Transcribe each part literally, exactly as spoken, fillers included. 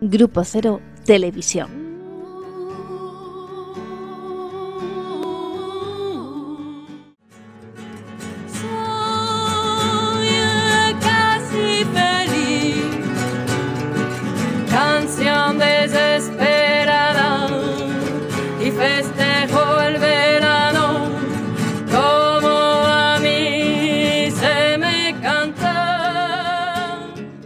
Grupo Cero Televisión. Canción desesperada y festejo el verano como a mí se me canta.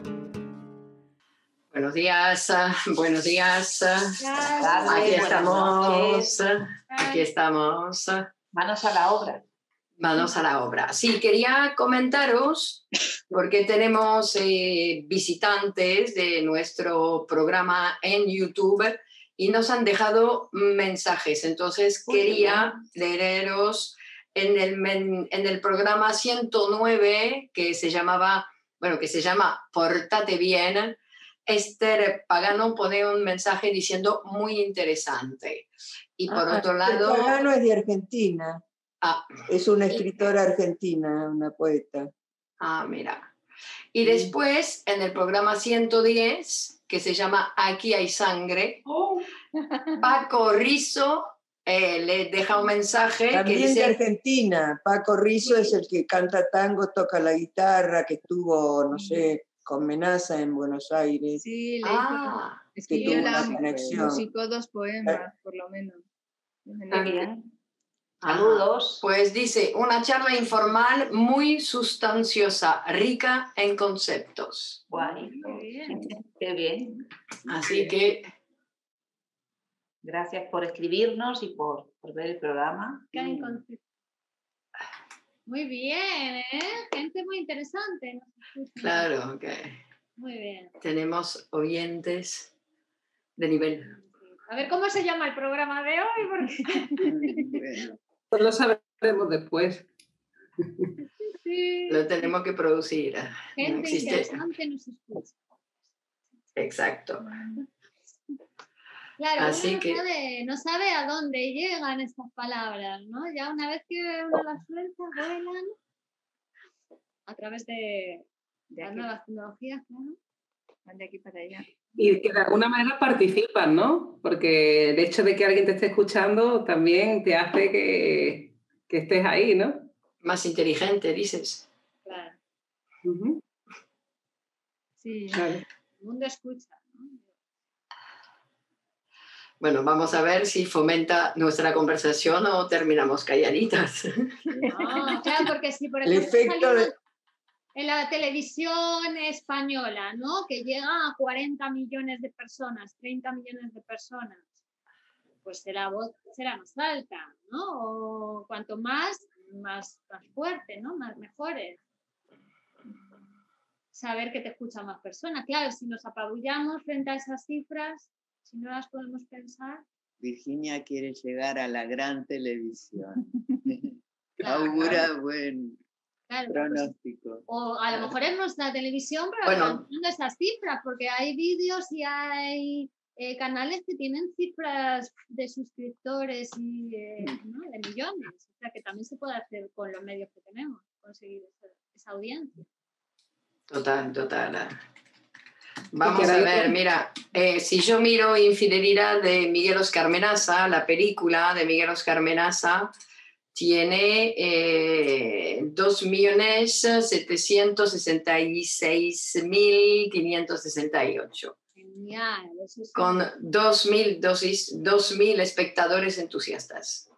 Buenos días, uh, buenos días. Uh, Tarde, aquí buenas estamos, noches. uh, aquí estamos. Uh, Manos a la obra. Manos a la obra. Sí, quería comentaros, porque tenemos eh, visitantes de nuestro programa en YouTube y nos han dejado mensajes. Entonces Uy, quería leeros en el, men, en el programa ciento nueve, que se llamaba, bueno, que se llama Portate Bien. Esther Pagano pone un mensaje diciendo muy interesante. Y por ah, otro lado... Esther Pagano es de Argentina. Ah, es una escritora argentina, una poeta. Ah, mira. Y después, en el programa ciento diez, que se llama Aquí hay sangre, oh. Paco Rizzo eh, le deja un mensaje. También que dice... de Argentina. Paco Rizzo sí. Es el que canta tango, toca la guitarra, que estuvo, no sé, con Menaza en Buenos Aires. Sí, le ah, escribió la musicó dos poemas, eh. por lo menos. Está bien. Saludos. Pues dice, una charla informal muy sustanciosa, rica en conceptos. Guay. Qué bien. Qué bien. Así que... Gracias por escribirnos y por, por ver el programa. Mm. Muy bien, ¿eh? Gente muy interesante. Claro, ok. Muy bien. Tenemos oyentes de nivel. A ver, ¿cómo se llama el programa de hoy? Porque... bueno. Pues lo sabremos después. Sí. Lo tenemos que producir. Gente no existe... interesante nos escucha. Exacto. Claro, Así uno no, que... sabe, no sabe a dónde llegan estas palabras, ¿no? Ya una vez que uno las suelta, vuelan a través de, de las nuevas tecnologías, ¿no? Van de aquí para allá. Y que de alguna manera participan, ¿no? Porque el hecho de que alguien te esté escuchando también te hace que, que estés ahí, ¿no? Más inteligente, dices. Claro. Uh-huh. Sí, claro. El mundo escucha, ¿no? Bueno, vamos a ver si fomenta nuestra conversación o terminamos calladitas. No, claro, porque si por ejemplo el efecto de... en la televisión española, ¿no? Que llega a cuarenta millones de personas, treinta millones de personas, pues la voz será más alta, ¿no? O cuanto más, más, más fuerte, ¿no? Más, mejores. Saber que te escuchan más personas. Claro, si nos apabullamos frente a esas cifras, si no las podemos pensar. Virginia quiere llegar a la gran televisión. Claro. Augura buen claro, pronóstico. Pues, o a lo mejor es nuestra televisión, pero bueno, no esas cifras, porque hay vídeos y hay eh, canales que tienen cifras de suscriptores y eh, ¿no? de millones. O sea que también se puede hacer con los medios que tenemos, conseguir esa, esa audiencia. Total, total. Vamos a ver, mira, eh, si yo miro Infidelidad de Miguel Oscar Menaza, la película de Miguel Oscar Menaza tiene eh, dos millones setecientos sesenta y seis mil quinientos sesenta y ocho. Genial. Eso sí. Con dos mil espectadores entusiastas.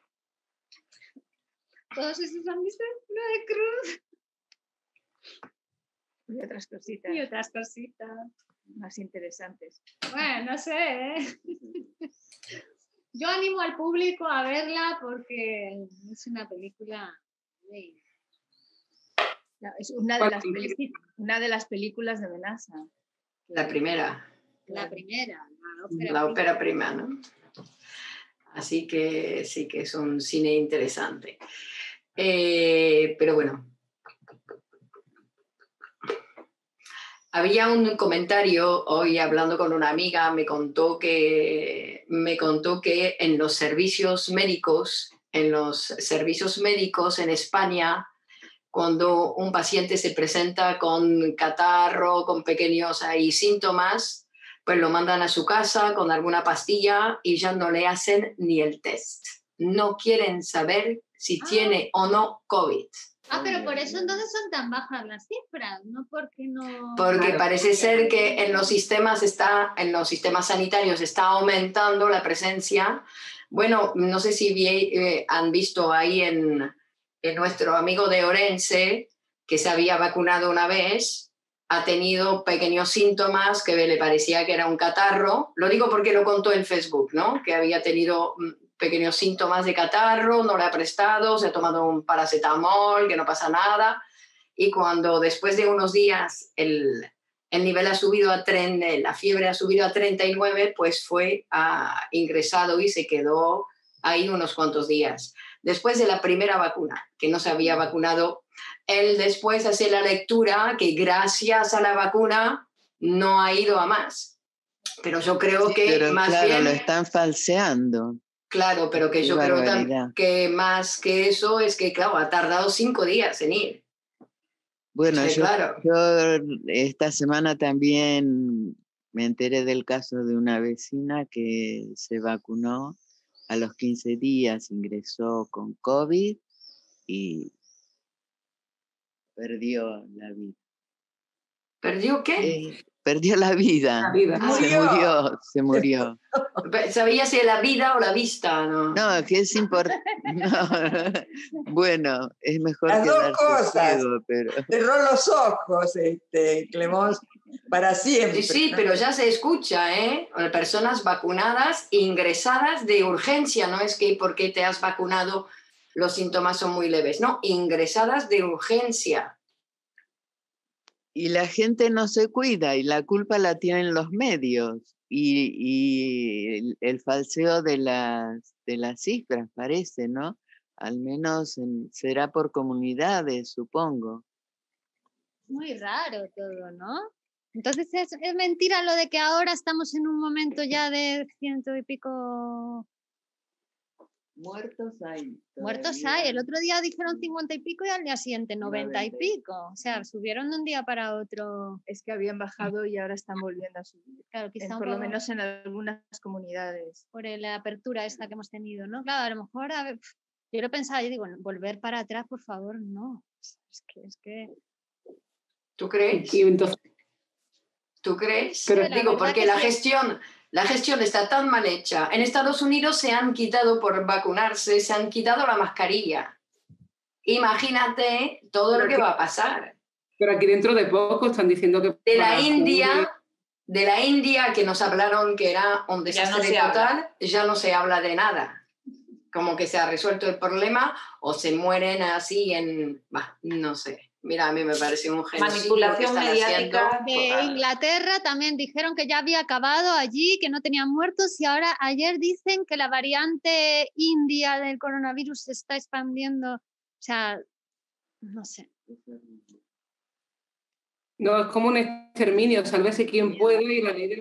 Todos esos han visto lo de Cruz. Y otras cositas. Y otras cositas. Más interesantes. Bueno, no sé, ¿eh? Yo animo al público a verla porque es una película... muy... No, es una de, las una de las películas de Menaza. La primera. La primera. La ópera, la ópera prima, ¿no? Así que sí que es un cine interesante. Eh, pero bueno. Había un comentario hoy hablando con una amiga, me contó que, me contó que en los servicios médicos, en los servicios médicos en España, cuando un paciente se presenta con catarro, con pequeños ahí, síntomas, pues lo mandan a su casa con alguna pastilla y ya no le hacen ni el test. No quieren saber si Ah. tiene o no COVID. Ah, pero por eso entonces son tan bajas las cifras, no porque no... Porque Claro. parece ser que en los sistemas está, en los sistemas sanitarios está aumentando la presencia. Bueno, no sé si vi, eh, han visto ahí en, en nuestro amigo de Orense, que se había vacunado una vez, ha tenido pequeños síntomas que le parecía que era un catarro. Lo digo porque lo contó en Facebook, ¿no? Que había tenido pequeños síntomas de catarro, no le ha prestado, se ha tomado un paracetamol, que no pasa nada. Y cuando después de unos días el, el nivel ha subido a treinta, la fiebre ha subido a treinta y nueve, pues fue a, ingresado y se quedó ahí unos cuantos días. Después de la primera vacuna, que no se había vacunado, él después hace la lectura que gracias a la vacuna no ha ido a más. Pero yo creo Sí, que pero más claro, bien... lo están falseando. Claro, pero que Qué yo creo barbaridad. tam- que más que eso es que, claro, ha tardado cinco días en ir. Bueno, Sí, yo, claro. yo esta semana también me enteré del caso de una vecina que se vacunó a los quince días, ingresó con COVID y perdió la vida. ¿Perdió qué? Eh, perdió la vida. La vida. Se Murió. murió, se murió. ¿Sabía si la vida o la vista? No. No, que es importante. Bueno, es mejor Las dos quedarse cosas. ciego, pero Cerró los ojos, este, Clemons, para siempre. Sí, sí, ¿no? pero ya se escucha, ¿eh? Personas vacunadas, ingresadas de urgencia, no es que porque te has vacunado los síntomas son muy leves, no, ingresadas de urgencia. y la gente no se cuida y la culpa la tienen los medios y, y el, el falseo de las, de las cifras, parece, ¿no? Al menos en- será por comunidades, supongo. Muy raro todo, ¿no? Entonces es, es mentira lo de que ahora estamos en un momento ya de ciento y pico Muertos hay. muertos hay. El otro día dijeron cincuenta y pico y al día siguiente noventa y noventa y pico. O sea, subieron de un día para otro. Es que habían bajado y ahora están volviendo a subir. Claro, En- quizá un por lo poco menos en algunas comunidades. por la apertura esta que hemos tenido, ¿no? Claro, a lo mejor, a ver, pf, yo lo pensaba, yo digo, volver para atrás, por favor, no. Es que, es que ¿Tú crees? Y entonces, ¿Tú crees? Pero- la Digo, verdad porque que la sí. gestión, la gestión está tan mal hecha. En Estados Unidos se han quitado por vacunarse, se han quitado la mascarilla. Imagínate todo lo que va a pasar. pero aquí dentro de poco están diciendo que... De la para India, junio- de la India que nos hablaron que era un Ya no desastre se habla. total, ya no se habla de nada. Como que se ha resuelto el problema o se mueren así en... bah, no sé. Mira, a mí me parece un genocidio Manipulación que están mediática. haciendo. de total. Inglaterra también dijeron que ya había acabado allí, que no tenían muertos y ahora ayer dicen que la variante india del coronavirus se está expandiendo. O sea, no sé. No, es como un exterminio, sálvese quien puede y la ley del...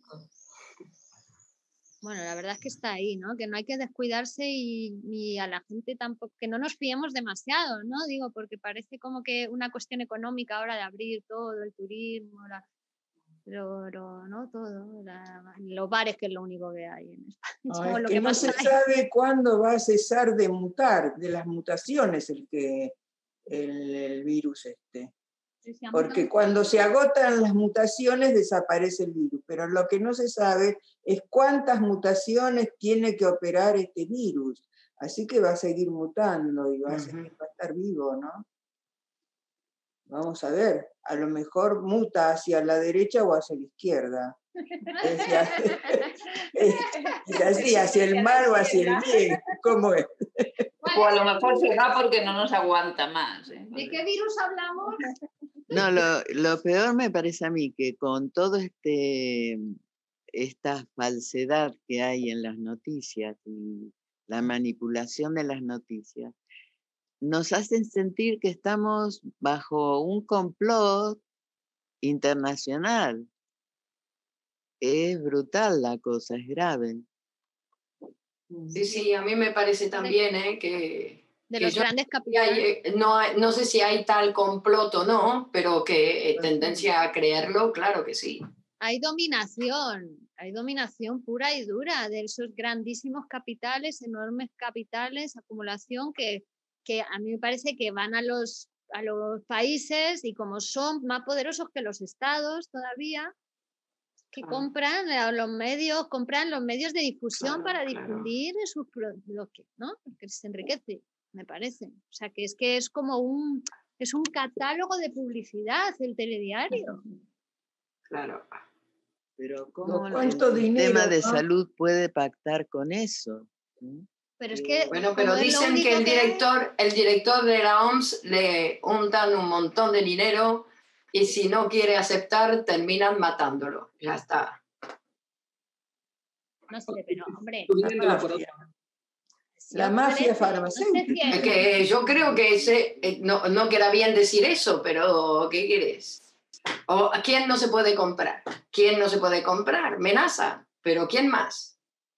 Bueno, la verdad es que está ahí, ¿no? Que no hay que descuidarse y, y a la gente tampoco, que no nos fiemos demasiado, ¿no? Digo, porque parece como que una cuestión económica ahora de abrir todo, el turismo, la, lo, lo- ¿no? Todo, la- los bares, que es lo único que hay en España. No, como es lo que que no más se hay. sabe cuándo va a cesar de mutar, de las mutaciones el, que, el, el virus este. Sí, sí, a mí Porque también. cuando se agotan las mutaciones desaparece el virus, pero lo que no se sabe es cuántas mutaciones tiene que operar este virus. Así que va a seguir mutando y va a, seguir, va a estar vivo, ¿no? Vamos a ver, a lo mejor muta hacia la derecha o hacia la izquierda. Es, ya- es- es así, hacia el mal o hacia el bien. ¿Cómo es? O a lo mejor se va porque no nos aguanta más. ¿eh? ¿De qué virus hablamos? No, lo, lo peor me parece a mí que con todo este esta falsedad que hay en las noticias y la manipulación de las noticias, nos hacen sentir que estamos bajo un complot internacional. Es brutal la cosa, es grave. Sí, sí, a mí me parece también ¿eh? que, De que los yo- grandes que capitales. hay, eh, no, hay- no sé si hay tal complot o no, pero que eh, tendencia a creerlo, claro que sí. hay dominación, hay dominación pura y dura de esos grandísimos capitales, enormes capitales, acumulación que, que a mí me parece que van a los, a los países y como son más poderosos que los estados todavía, que Claro. compran a los medios, compran los medios de difusión Claro, para claro. difundir sus pro- lo que, ¿no? Que se enriquece, me parece. O sea, que es que es como un, es un catálogo de publicidad el telediario. Claro. Pero ¿cómo el ¿Cuánto dinero, sistema de no? salud puede pactar con eso? ¿Mm? Pero es que Bueno, como pero es lo dicen único que el que hay- director, el director de la O M S le untan un montón de dinero y si no quiere aceptar, terminan matándolo. Ya está. no sé, pero hombre, Subiéndola por mafia. otra. si La mafia ofrece, no sé farmacéutica. si Es es- que yo creo que ese, eh, no, no queda bien decir eso, pero ¿qué quieres? ¿O a quién no se puede comprar? ¿Quién no se puede comprar? Menaza, pero ¿quién más?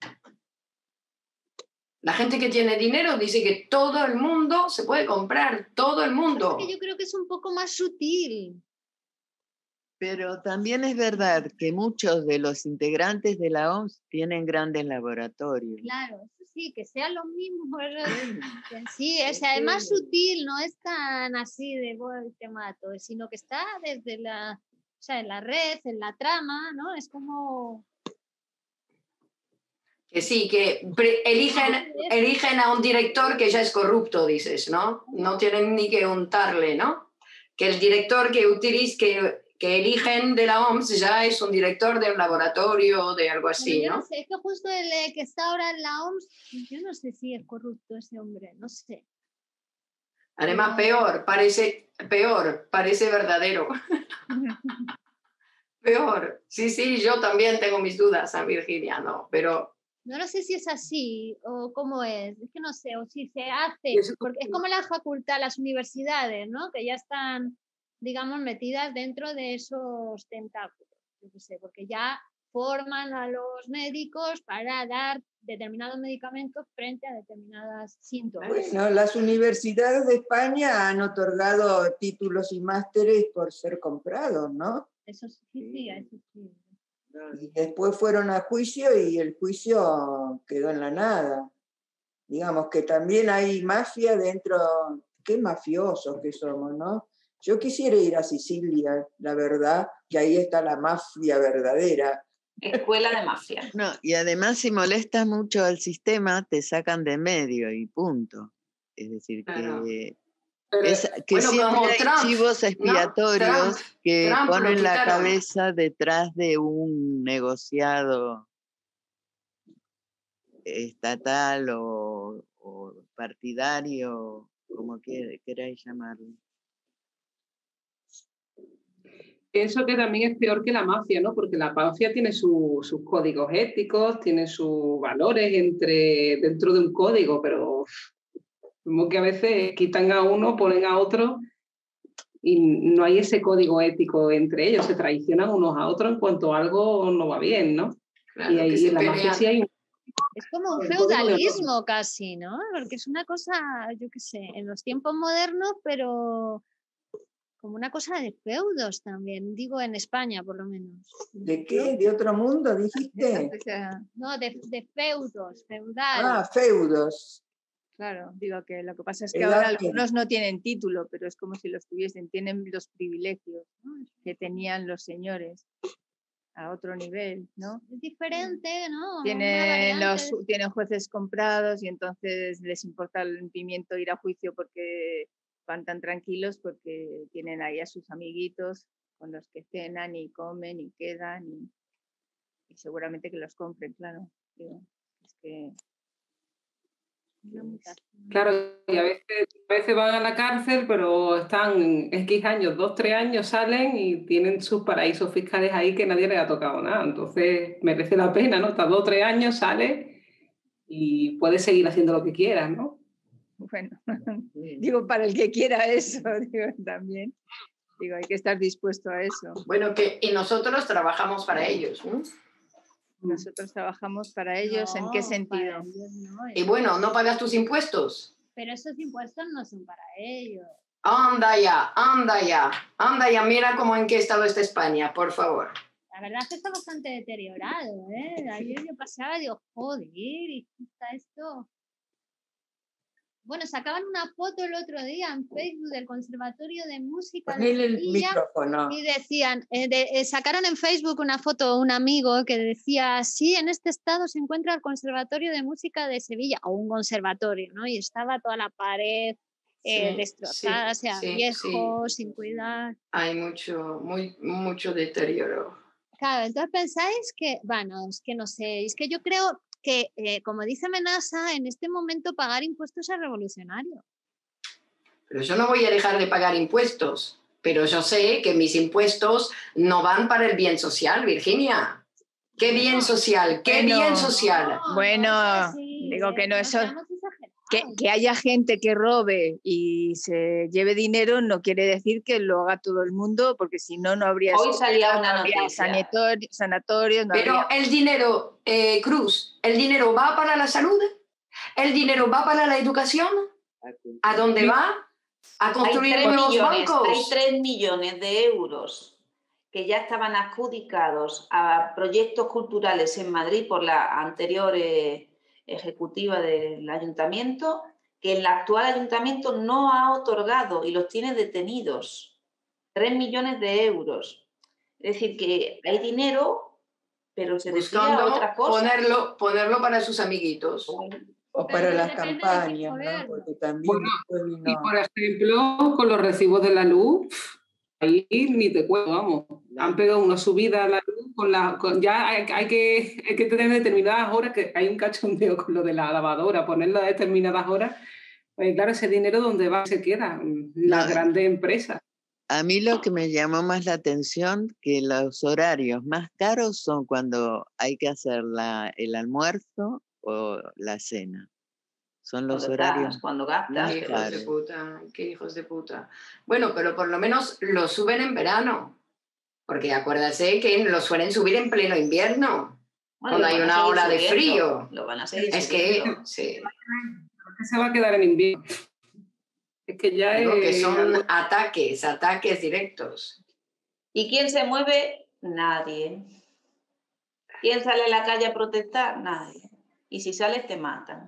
La gente que tiene dinero dice que todo el mundo se puede comprar, todo el mundo. es que yo creo que es un poco más sutil. Pero también es verdad que muchos de los integrantes de la O M S tienen grandes laboratorios. Claro, eso sí, que sean los mismos. ¿verdad? Sí. Que sí, es, Es además que- sutil, no es tan así de "Voy, te mato", sino que está desde la, o sea, en la red, en la trama, ¿no? Es como Que sí, que pre- eligen, eligen a un director que ya es corrupto, dices, ¿no? No tienen ni que untarle, ¿no? Que el director que utiliz, que, que eligen de la O M S ya es un director de un laboratorio, de algo Pero así, yo no ¿no? sé, es que justo el eh, que está ahora en la O M S, yo no sé si es corrupto ese hombre, no sé. Además, Pero- peor, parece, peor, parece verdadero. Peor. Sí, sí, yo también tengo mis dudas, San Virginia, ¿no? Pero No lo sé si es así o cómo es, es que no sé, o si se hace, Eso- porque es como la facultad, las universidades, ¿no? Que ya están, digamos, metidas dentro de esos tentáculos, yo qué sé, porque ya forman a los médicos para dar determinados medicamentos frente a determinadas síntomas. Bueno, las universidades de España han otorgado títulos y másteres por ser comprados, ¿no? Eso sí, sí, eso sí. Y después fueron a juicio y el juicio quedó en la nada. Digamos que también hay mafia dentro, qué mafiosos que somos, ¿no? Yo quisiera ir a Sicilia, la verdad, que ahí está la mafia verdadera. Escuela de mafia. No, y además si molestas mucho al sistema, te sacan de medio y punto. Es decir, Claro. que, Pero- es, que bueno, siempre como hay Trump, chivos ¿no? expiatorios Trump- que Trump lo ponen la quitaron. cabeza detrás de un negociado estatal o, o partidario, como quiera- queráis llamarlo. Pienso que también es peor que la mafia, ¿no? Porque la mafia tiene su- sus códigos éticos, tiene sus valores entre, dentro de un código, pero uf, como que a veces quitan a uno, ponen a otro y no hay ese código ético entre ellos, se traicionan unos a otros en cuanto algo no va bien, ¿no? claro, y que ahí se en la mafia pelean. sí hay un Es como un El código de honor. feudalismo casi, ¿no? Porque es una cosa, yo qué sé, en los tiempos modernos, pero como una cosa de feudos también, digo en España por lo menos. ¿De qué? ¿De otro mundo dijiste? O sea, no, de, de feudos, feudal. Ah, feudos. Claro, digo que lo que pasa es que Edad ahora que- algunos no tienen título, pero es como si los tuviesen, tienen los privilegios, ¿no? que tenían los señores a otro nivel, ¿no? Es diferente, ¿no? Una Tienen, variante. los, tienen jueces comprados y entonces les importa el pimiento ir a juicio porque van tan tranquilos porque tienen ahí a sus amiguitos con los que cenan y comen y quedan y, y seguramente que los compren, claro. Digo, es que Una mutación. Claro, y a veces, a veces van a la cárcel, pero están X años, dos, tres años, salen y tienen sus paraísos fiscales ahí que nadie les ha tocado nada. Entonces merece la pena, ¿no? Estás dos o tres años, sales y puedes seguir haciendo lo que quieras, ¿no? bueno, digo, para el que quiera eso, digo, también. Digo, hay que estar dispuesto a eso. Bueno, que, y nosotros trabajamos para ellos, ¿no? Nosotros trabajamos para ellos, ¿en qué No, sentido? para ellos no, Y es- bueno, no pagas tus impuestos. Pero esos impuestos no son para ellos. Anda ya, anda ya, anda ya, mira cómo en qué estado está España, por favor. La verdad es que está bastante deteriorado, ¿eh? Ayer yo pasaba y digo, joder, ¿y qué está esto? Bueno, sacaban una foto el otro día en Facebook del Conservatorio de Música de Ponele el Sevilla micrófono. y decían, eh, de, eh, sacaron en Facebook una foto un amigo que decía, sí, en este estado se encuentra el Conservatorio de Música de Sevilla, o un conservatorio, ¿no? Y estaba toda la pared eh, Sí, destrozada, sí, o sea, sí, viejo, sí. sin cuidar. Hay mucho, muy, mucho deterioro. Claro, entonces pensáis que, bueno, es que no sé, es que yo creo que, eh, como dice Menasa, en este momento pagar impuestos es revolucionario. Pero yo no voy a dejar de pagar impuestos, pero yo sé que mis impuestos no van para el bien social, Virginia. ¿Qué bien social? ¿Qué Bueno, bien social? No, Bueno, no es así, digo eh, que no, no eso, seamos exagerados. que, que haya gente que robe y se lleve dinero no quiere decir que lo haga todo el mundo, porque si no, no habría Hoy escuelas, salía no una habría noticia. sanatori- sanatorios, no Pero habría... el dinero, eh, Cruz, ¿el dinero va para la salud? ¿El dinero va para la educación? ¿A dónde va? ¿A Hay construir tres nuevos millones, hay bancos? tres millones de euros que ya estaban adjudicados a proyectos culturales en Madrid por la anterior eh, ejecutiva del ayuntamiento, que el actual ayuntamiento no ha otorgado y los tiene detenidos. Tres millones de euros. Es decir, que hay dinero, pero se desvía a Buscando otra cosa. ponerlo, ponerlo para sus amiguitos. O Pero para eso las depende de quién campañas, ¿no? gobierna. Porque también Bueno, después Y vino... por ejemplo, con los recibos de la luz, ahí ni te cuento, vamos. Han pegado una subida a la luz, con la, con, ya hay, hay, que, hay que tener determinadas horas, que hay un cachondeo con lo de la lavadora, ponerla a determinadas horas. Pues claro, ese dinero ¿dónde va? Se queda las No, grandes empresas. A mí lo que me llamó más la atención que los horarios más caros son cuando hay que hacer la, el almuerzo o la cena. Son los Cuando horarios estás, cuando más gastas. Qué hijos de caros. puta, qué hijos de puta. Bueno, pero por lo menos lo suben en verano. Porque acuérdate que lo suelen subir en pleno invierno. Bueno, Cuando lo hay van a una seguir ola de subiendo, frío. Lo van a seguir Es que, subiendo. sí. ¿Por qué se va a quedar en invierno? Es que ya Digo que es... son ataques, ataques directos. ¿Y quién se mueve? Nadie. ¿Quién sale a la calle a protestar? Nadie. Y si sales te matan.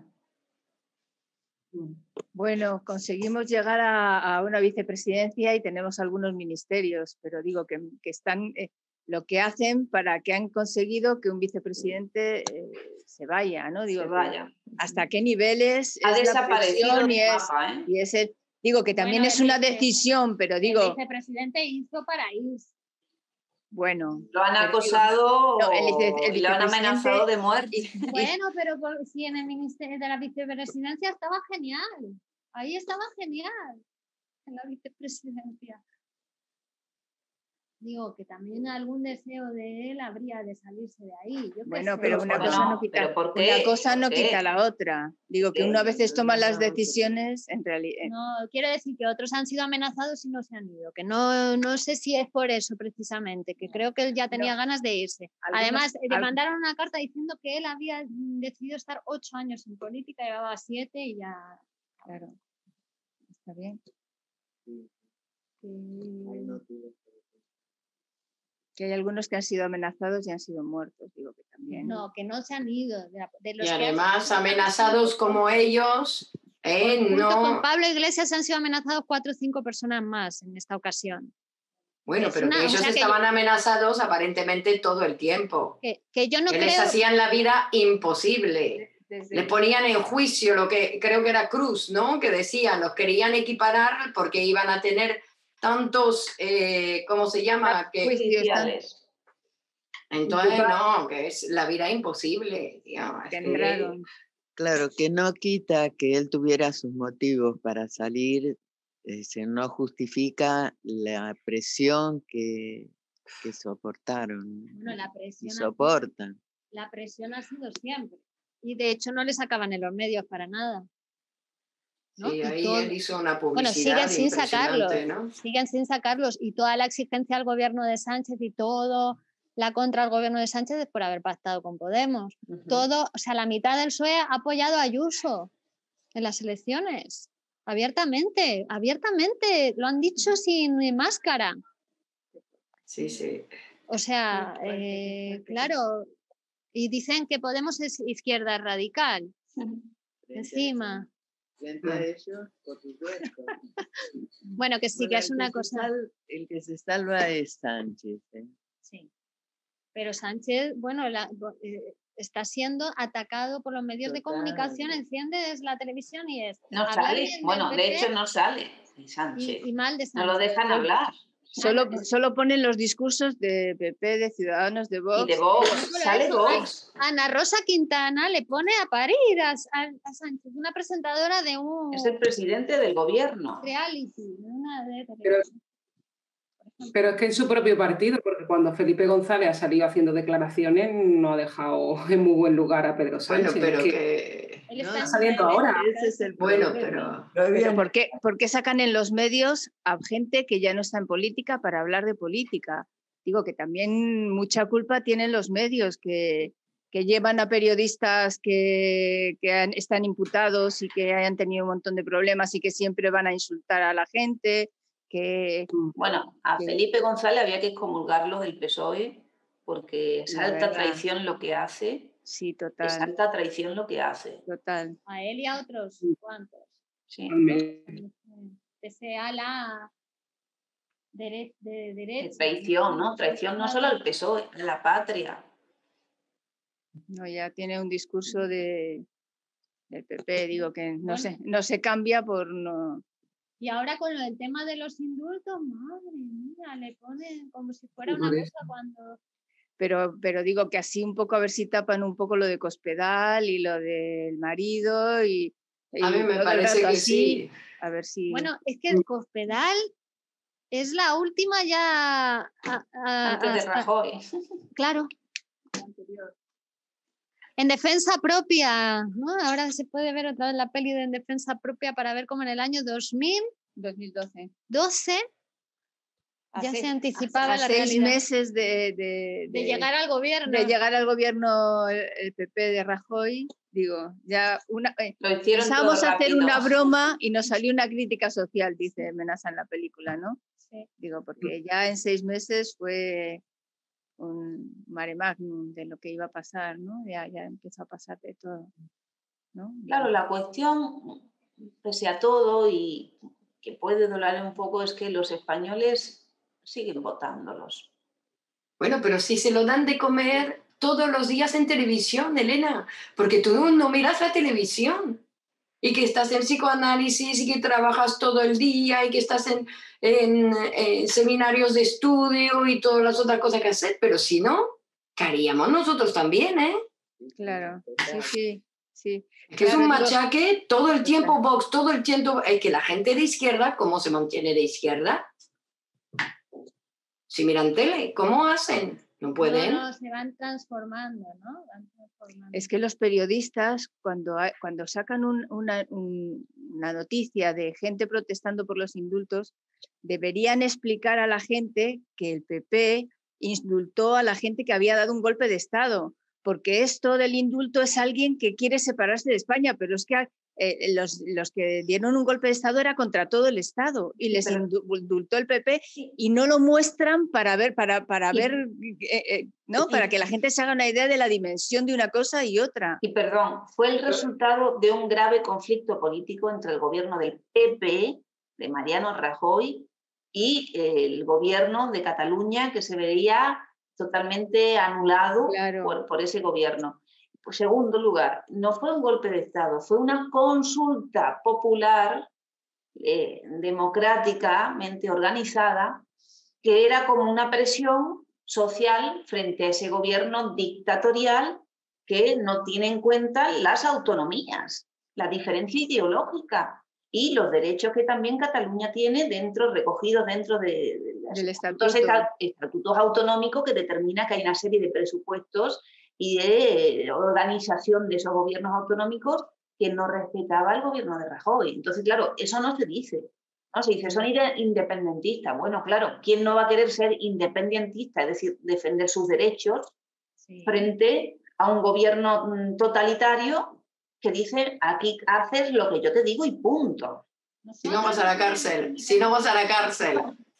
Bueno, conseguimos llegar a, a una vicepresidencia y tenemos algunos ministerios, pero digo que, que están eh, lo que hacen para que han conseguido que un vicepresidente eh, se vaya, ¿no? Digo, Se vaya. ¿hasta qué niveles Ha es la desaparecido presión y del es, mapa, ¿eh? y es el- digo que también Bueno, es el una vice- decisión, pero El digo, vicepresidente hizo para irse. bueno, Lo han pero digo, acosado no, el vice- el y lo han vicepresidente- amenazado de muerte. y- Bueno, pero por- si en el ministerio de la vicepresidencia estaba genial. Ahí estaba genial. En la vicepresidencia. Digo que también algún deseo de él habría de salirse de ahí. Yo qué Bueno, sé. pero una Bueno, cosa no quita, ¿pero por qué? una cosa ¿Por no qué? quita la otra. Digo que ¿Qué? uno a veces toma las decisiones en realidad. No, quiero decir que otros han sido amenazados y no se han ido. Que no, no sé si es por eso precisamente, que creo que él ya tenía No. ganas de irse. Algunos- Además, le al- mandaron una carta diciendo que él había mm, decidido estar ocho años en política, llevaba siete y ya. Claro, está bien. que- Que hay algunos que han sido amenazados y han sido muertos, digo que también. No, que no se han ido. De, la- de los Y que han- además amenazados como ellos, eh, Junto con no... Pablo Iglesias han sido amenazados cuatro o cinco personas más en esta ocasión. Bueno, es pero una- que o ellos sea que estaban amenazados aparentemente todo el tiempo. Que, que yo no Que creo. les hacían la vida imposible. Desde- Le ponían en juicio lo que creo que era Cruz, ¿no? Que decían, los querían equiparar porque iban a tener tantos, eh, ¿cómo se llama? Que, Judiciales. entonces, no, que es la vida imposible. Tío, es que que- entraron. Claro, que no quita que él tuviera sus motivos para salir, es decir, no justifica la presión que, que soportaron Bueno, la y presión, ha- soportan. la presión ha sido siempre. Y de hecho no le sacaban en los medios para nada. ¿no? Sí, Y ahí todo- él hizo una Bueno, publicidad siguen sin sacarlos, impresionante, ¿no? siguen sin sacarlos y toda la exigencia al gobierno de Sánchez y todo la contra al gobierno de Sánchez es por haber pactado con Podemos. Ujú. Todo, o sea, la mitad del P S O E ha apoyado a Ayuso en las elecciones, abiertamente, abiertamente, lo han dicho sin máscara. Sí, sí. O sea, eh, claro, y dicen que Podemos es izquierda radical. Encima. Frente a ellos, por supuesto. Bueno, que sí, Bueno, que es el una se cosa. sal- el que se salva es Sánchez. ¿eh? Sí. Pero Sánchez, bueno, la- eh, está siendo atacado por los medios de Total. comunicación, enciendes la televisión y es No hablar sale, bien del bueno, de P P hecho no sale Sánchez. y, y mal de No Sánchez. lo dejan hablar. Solo, solo ponen los discursos de P P, de Ciudadanos, de Vox. Y de Vox, No solo sale eso, Vox. Ana Rosa Quintana le pone a parir a, a- a Sánchez, una presentadora de un Es el presidente del gobierno. reality, de una de Pero, pero es que en su propio partido, porque cuando Felipe González ha salido haciendo declaraciones, no ha dejado en muy buen lugar a Pedro Bueno, Sánchez. pero que que... Él No, está en- saliendo ahora. Ese es el Bueno, problema. pero... Lo Pero habían- ¿por qué, por qué sacan en los medios a gente que ya no está en política para hablar de política? Digo que también mucha culpa tienen los medios que, que llevan a periodistas que, que han- están imputados y que hayan tenido un montón de problemas y que siempre van a insultar a la gente, que Bueno, a Sí. Felipe González había que excomulgarlo del P S O E porque es La alta verdad. traición lo que hace. sí, Es total, alta traición lo que hace. total. a él y a otros cuantos. Sí. Que sea la dere- de derecha. Es traición, ¿no? Traición no solo al P S O E, a la patria. No, ya tiene un discurso de, del P P, digo que no, Bueno. se, no se cambia por no... Y ahora con el tema de los indultos, madre mía, le ponen como si fuera Sí, una por cosa cuando... Pero, pero digo que así un poco a ver si tapan un poco lo de Cospedal y lo del marido y, A mí y me todo el parece rato que así, sí. a ver si... Bueno, es que el Cospedal es la última ya... a- a- Antes de hasta- Rajoy. Claro. En defensa propia, ¿no? Ahora se puede ver otra vez la peli de En defensa propia para ver cómo en el año dos mil dos mil doce. doce ya Hace- se anticipaba a la seis realidad meses de, de, de llegar al gobierno. de llegar al gobierno el, el P P de Rajoy, digo, ya una... eh, Lo hicieron pensábamos todo hacer rápido. una broma y nos salió una crítica social, dice Menaza en la película, ¿no? Sí. Digo, porque ya en seis meses fue un mare magnum de lo que iba a pasar, ¿no? Ya, ya empezó a pasar de todo, ¿no? Claro, la cuestión, pese a todo y que puede doler un poco, es que los españoles siguen votándolos. Bueno, pero si se lo dan de comer todos los días en televisión, Elena, porque tú no miras la televisión y que estás en psicoanálisis y que trabajas todo el día y que estás en, en, eh, seminarios de estudio y todas las otras cosas que hacer, pero si no, ¿qué haríamos nosotros también, eh? Claro, sí, sí, sí. Que es Claro, un digo- machaque todo el tiempo Vox, todo el tiempo, es que la gente de izquierda, ¿cómo se mantiene de izquierda? Si miran tele, ¿cómo hacen? No pueden. No, no, se van transformando, ¿no? Van transformando. Es que los periodistas, cuando, hay- cuando sacan un- una, un- una noticia de gente protestando por los indultos, deberían explicar a la gente que el P P indultó a la gente que había dado un golpe de Estado, porque esto del indulto es alguien que quiere separarse de España, pero es que eh, los, los que dieron un golpe de Estado era contra todo el Estado y les pero- indu- indultó el P P y no lo muestran para ver, para, para Y- ver, eh, eh, ¿no? y- Para que la gente se haga una idea de la dimensión de una cosa y otra. Y perdón, fue el resultado de un grave conflicto político entre el gobierno del P P, de Mariano Rajoy, y el gobierno de Cataluña, que se veía totalmente anulado Claro. por, por ese gobierno. En segundo lugar, no fue un golpe de Estado, fue una consulta popular, eh, democráticamente organizada, que era como una presión social frente a ese gobierno dictatorial que no tiene en cuenta las autonomías, la diferencia ideológica y los derechos que también Cataluña tiene dentro, recogidos dentro de, de los Del estatutos, estatuto. esta- estatutos autonómicos, que determina que hay una serie de presupuestos y de organización de esos gobiernos autonómicos que no respetaba el gobierno de Rajoy. Entonces, claro, eso no se dice. No se dice, son inde- independentistas. Bueno, claro, ¿quién no va a querer ser independentista? Es decir, defender sus derechos Sí. frente a un gobierno mm, totalitario que dice, aquí haces lo que yo te digo y punto. Si no vas a la cárcel, si no vas a la cárcel.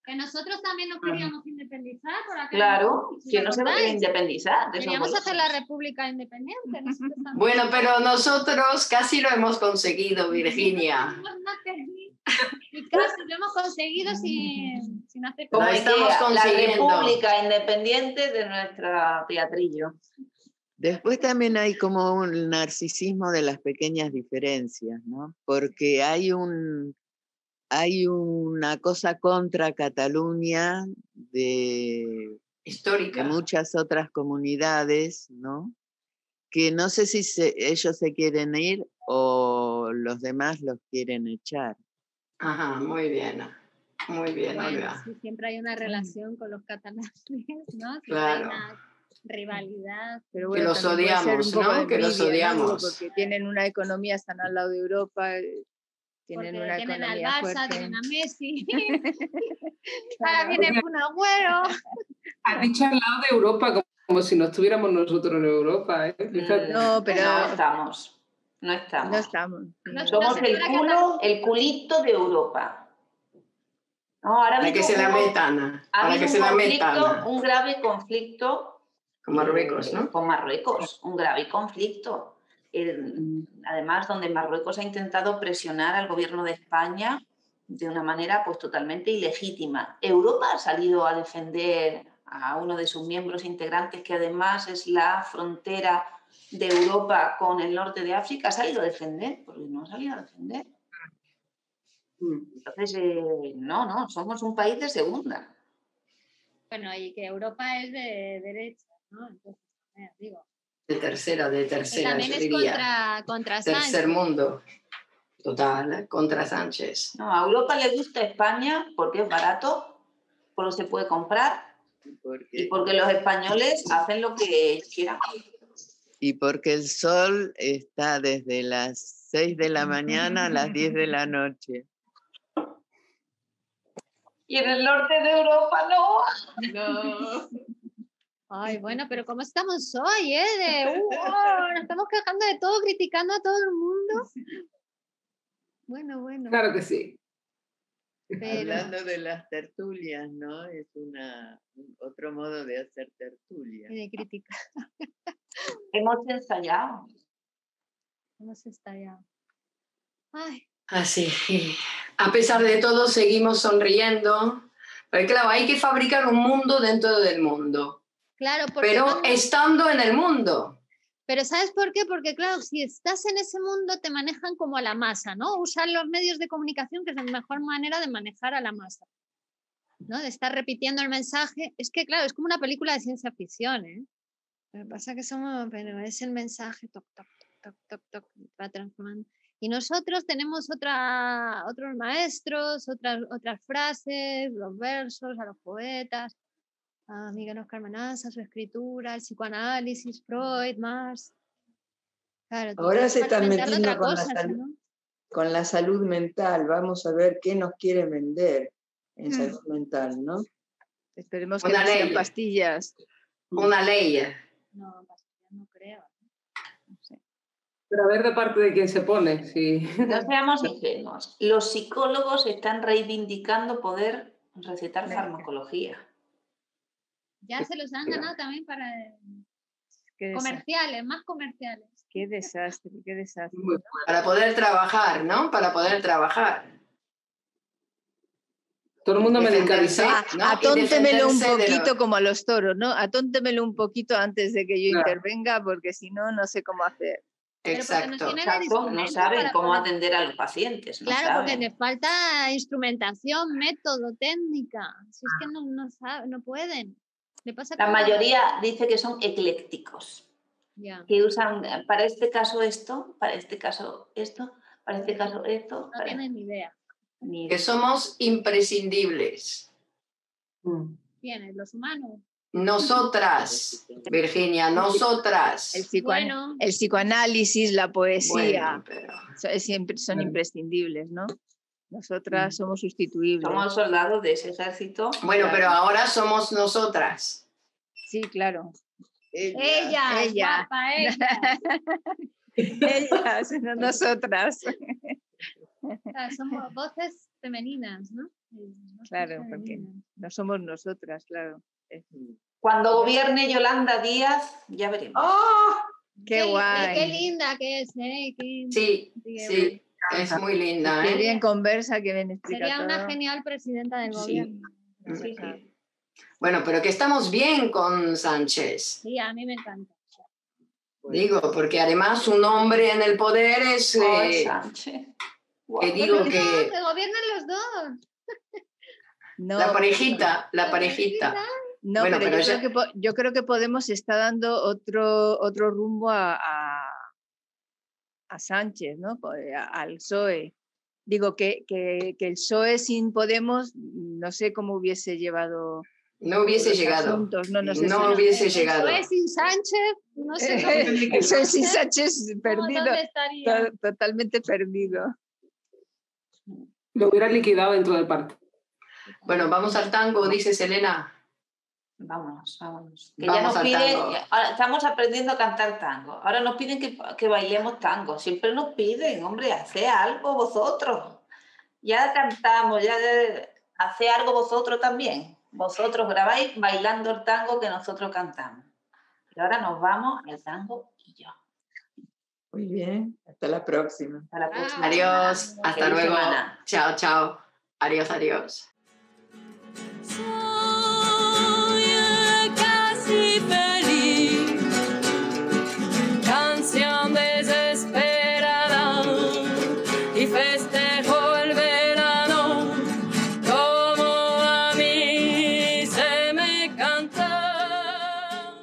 Que nosotros también nos queríamos independizar. Por aquel Claro, momento, si que os no se acordáis. puede independizar. de esos Queríamos hacer la bolsos. república independiente. nosotros también. Bueno, pero nosotros casi lo hemos conseguido, Virginia. Nosotros no teníamos- Y casi lo hemos conseguido sin, sin hacer Como Lo estamos idea, la consiguiendo. república independiente de nuestra teatrillo. Después también hay como un narcisismo de las pequeñas diferencias, ¿no? Porque hay un hay una cosa contra Cataluña de, de Histórica. muchas otras comunidades, ¿no? Que no sé si se- ellos se quieren ir o los demás los quieren echar. Ajá, muy bien. Muy bien, Bueno, Olga. sí, siempre hay una relación con los catalanes, ¿no? Siempre Claro. hay una rivalidad. Pero Que bueno, los también puede ser odiamos, un poco ¿no? de Que los envidia, ¿no? Digo, odiamos. porque tienen una economía, están al lado de Europa, eh, Porque tienen una tienen al economía Barça, fuerte. tienen a Messi. Ahora viene Kun Agüero. Has dicho al lado de Europa, como, como si no estuviéramos nosotros en Europa. ¿eh? Fíjate. No, pero No estamos. No estamos. no estamos. No Somos el Ahora que culo, el culito de Europa. No, ahora Para que mismo se la hubo- metan. ha Para habido que un se la conflicto, metan. un grave conflicto Con Marruecos, eh, ¿no? con Marruecos, un grave conflicto. Eh, además, donde Marruecos ha intentado presionar al gobierno de España de una manera pues totalmente ilegítima. Europa ha salido a defender a uno de sus miembros integrantes, que además es la frontera de Europa con el norte de África, ha salido a defender, porque no ha salido a defender. Entonces, eh, no, no, somos un país de segunda. Bueno, y que Europa es de derecha, ¿no? Entonces, eh, digo, De tercera, de que tercera, también yo es diría. contra, contra Tercer Sánchez. mundo. Total, ¿eh? Contra Sánchez. No, a Europa le gusta España porque es barato, porque se puede comprar y Porque, porque los españoles hacen lo que ellos quieran. y porque el sol está desde las seis de la mañana a las diez de la noche. Y en el norte de Europa no. No. Ay, bueno, pero ¿cómo estamos hoy, eh? De, uh, oh, nos estamos quejando de todo, criticando a todo el mundo. Bueno, bueno. Claro que sí. Pero, Hablando de las tertulias, ¿no? Es una, un- otro modo de hacer tertulia. y de criticar, Hemos ensayado. hemos estallado. Ay, Así. A pesar de todo, seguimos sonriendo. Pero claro, hay que fabricar un mundo dentro del mundo. claro, porque Pero vamos- estando en el mundo. Pero ¿sabes por qué? Porque claro, si estás en ese mundo te manejan como a la masa, ¿no? Usan los medios de comunicación, que es la mejor manera de manejar a la masa, ¿no? De estar repitiendo el mensaje. Es que claro, es como una película de ciencia ficción, ¿eh? Lo que pasa que somos, pero es el mensaje, toc, toc, toc, toc, toc, va transformando. Y nosotros tenemos otra, otros maestros, otras, otras frases, los versos, a los poetas, a Miguel Oscar Menasa, su escritura, el psicoanálisis, Freud, Marx. Claro, Ahora se para están inventarle metiendo otra con la cosa, salud. ¿no? Con la salud mental. Vamos a ver qué nos quiere vender en Mm. salud mental, ¿no? Esperemos que Una no sean ley. pastillas. Una ley. No, pastillas no creo. No sé. Pero a ver de parte de quién se pone. Sí. No seamos ingenuos. Los psicólogos están reivindicando poder recetar farmacología. Ya se los han ganado también para Qué, desa- comerciales, más comerciales. qué desastre, qué desastre. Muy Para poder trabajar, ¿no? Para poder trabajar. Todo el mundo Defenderse. medicalizado. ¿no? A- Atóntemelo un defenderse de lo- poquito como a los toros, ¿no? Atóntemelo un poquito antes de que yo Claro. intervenga, porque si no, no sé cómo hacer. Pero porque no Exacto. tienen el Exacto, no instrumento saben para cómo poder- atender a los pacientes. No Claro, porque saben. les falta instrumentación, método, técnica. Si es que no, no saben, no pueden. Le pasa La como- mayoría dice que son eclécticos, Ya, que usan eh, para este caso esto, para este caso esto, para este caso esto. no para- tienen ni idea. ni- Que somos imprescindibles. Mm. ¿Quiénes? ¿Los humanos? Nosotras, Virginia, nosotras. El, psicoan- Bueno. el psicoanálisis, la poesía, Bueno, pero... so- es siempre, son Bueno. imprescindibles, ¿no? Nosotras somos sustituibles. Somos soldados de ese ejército. Bueno, pero ahora somos nosotras. Sí, claro. Ella, ella. guapa, ella. Ellas, no nosotras. O sea, somos voces femeninas, ¿no? Claro, porque no somos nosotras, claro. Cuando gobierne Yolanda Díaz, ya veremos. ¡Oh! ¡Qué guay! Qué linda que es, ¿eh? Qué, sí, sí, es muy linda. Qué ¿eh? bien conversa, qué bien explica Sería todo. una genial presidenta del Sí. gobierno. Sí. Bueno, pero que estamos bien con Sánchez. Sí, a mí me encanta. Digo, porque además un hombre en el poder es... Oh, Eh, Sánchez. que digo No, que... que gobiernen los dos. No, La parejita, la La parejita. parejita. no, Bueno, pero, pero yo, ya- creo que, po- yo creo que Podemos está dando otro, otro rumbo a, a, a Sánchez, ¿no? Po- a- al P S O E. Digo que, que, que el P S O E sin Podemos, no sé cómo hubiese llevado No hubiese los llegado. asuntos, no, no sé No si- hubiese El P S O E llegado. sin Sánchez, no sé dónde, El P S O E sin Sánchez perdido, ¿dónde estaría? to- totalmente perdido. Lo hubiera liquidado dentro del partido. Bueno, vamos al tango, dice Selena. Vámonos, vámonos. Que Vamos ya nos al piden, tango. ahora estamos aprendiendo a cantar tango. Ahora nos piden que, que bailemos tango. Siempre nos piden, hombre, haced algo vosotros. Ya cantamos, ya haced algo vosotros también. Vosotros grabáis bailando el tango que nosotros cantamos. Y ahora nos vamos al tango y yo. Muy bien, hasta la próxima. Hasta la próxima. Adiós, semana. hasta Feliz luego. semana. Chao, chao. Adiós, adiós. Soy casi feliz, canción desesperada, y festejo el verano como a mí se me canta.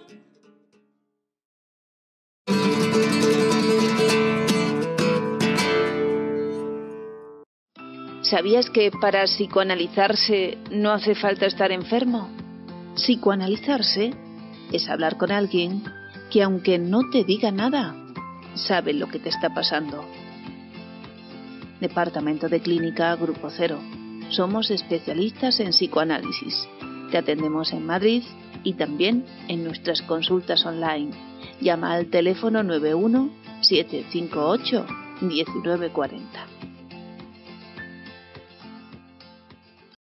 ¿Sabías que para psicoanalizarse no hace falta estar enfermo? Psicoanalizarse es hablar con alguien que, aunque no te diga nada, sabe lo que te está pasando. Departamento de Clínica Grupo Cero. Somos especialistas en psicoanálisis. Te atendemos en Madrid y también en nuestras consultas online. Llama al teléfono nueve uno siete cinco ocho uno nueve cuatro cero.